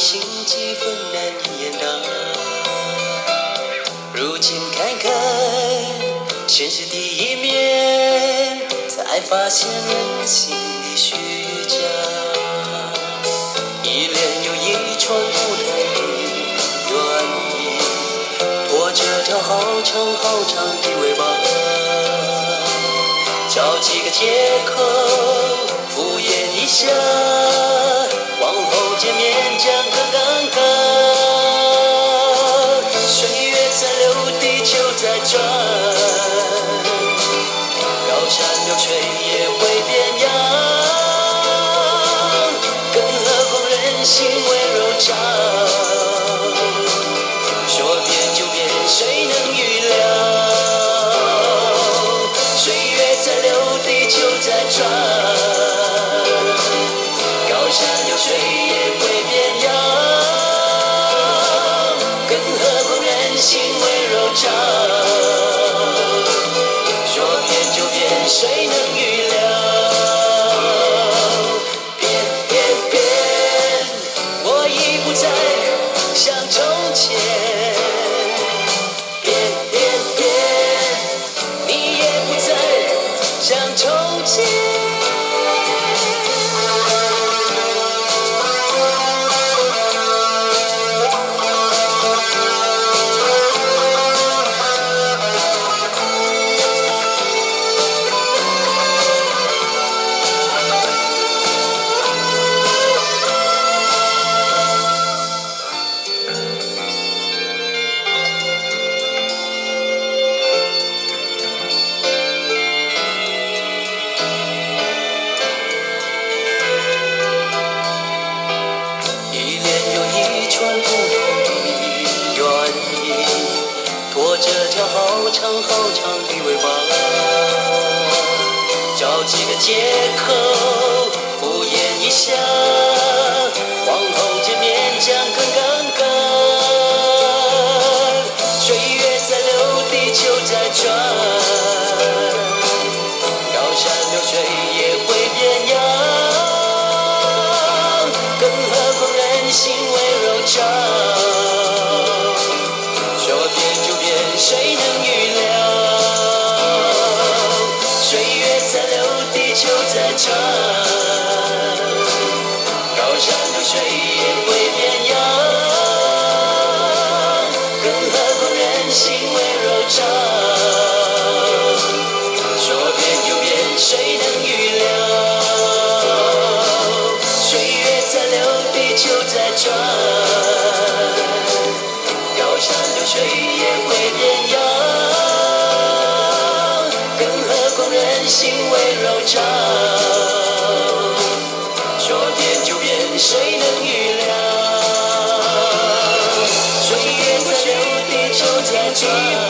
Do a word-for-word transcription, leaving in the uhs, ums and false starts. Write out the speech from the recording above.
心几分难以言达。如今看看现实第一面，才发现人心的虚假。一连又一串不同的原因，拖着条好长好长的尾巴，找几个借口敷衍一下，往后见面讲个尴尬。岁月在流，地球在转，高山流水也会变样，更何况人心为肉长，说变就变，谁能预料？岁月在流，地球在转，高山流水也会变样，更何况人心为肉长，说变就变，谁能预料？变变变，我已不再像从前，变变变，你也不再像从前。这条好长好长的尾巴，找几个借口敷衍一下，往后见面讲更尴尬。岁月在流，地球在转，高山流水也会变样，更何况人心为肉长，谁能预料？岁月在流，地球在转，高山流水也会变样，更何况人心为肉长，说变就变，谁能预料？岁月在流，地球在转，高山流水也会变样，更何况人心为肉长，说变就变，谁能预料？岁月在流，地球在转。